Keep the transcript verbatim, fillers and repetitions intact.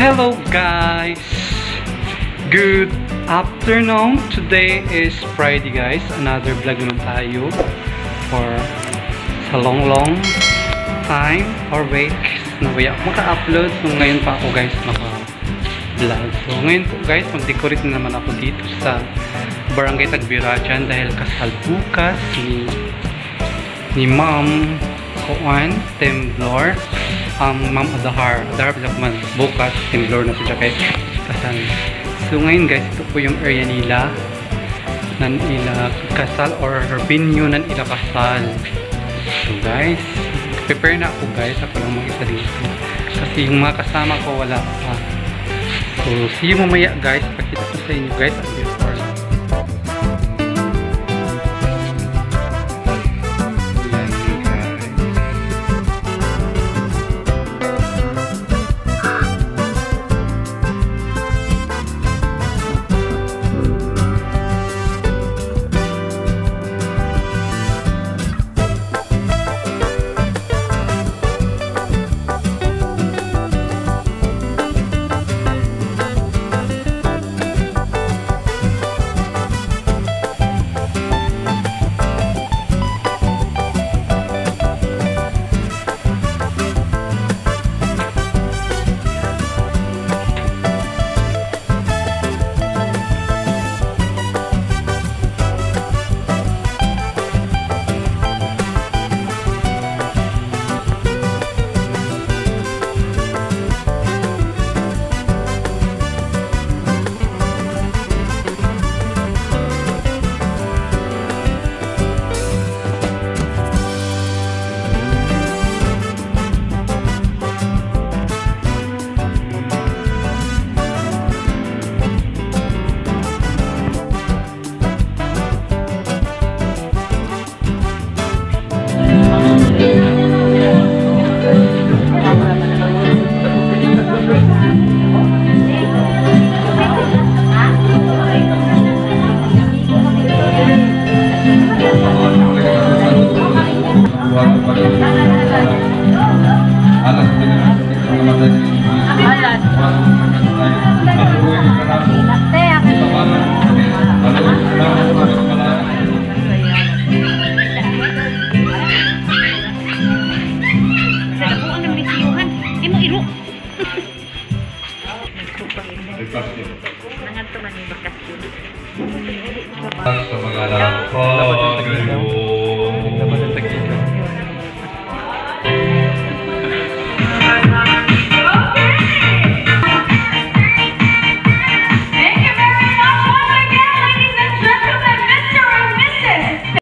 Hello guys! Good afternoon! Today is Friday guys. Another vlog naman tayo for sa long long time or weeks na wala ako maka-upload. So ngayon pa ako guys maka-vlog. So ngayon po guys, mag-decorate na naman ako dito sa Barangay Tagbirajan dahil kasal bukas ni ni Ma'am Kuan Temblor. Um, Ma'am Adahar Adahar Bilakman bukas Temblor na siya kay kasal. So ngayon guys, ito po yung area nila nan ila kasal or venue nan ila kasal. So guys, prepare na ako guys, ako lang mag-isa dito kasi yung mga kasama ko wala pa. So see you mamaya guys, pakita ko sa inyo guys at before. Alas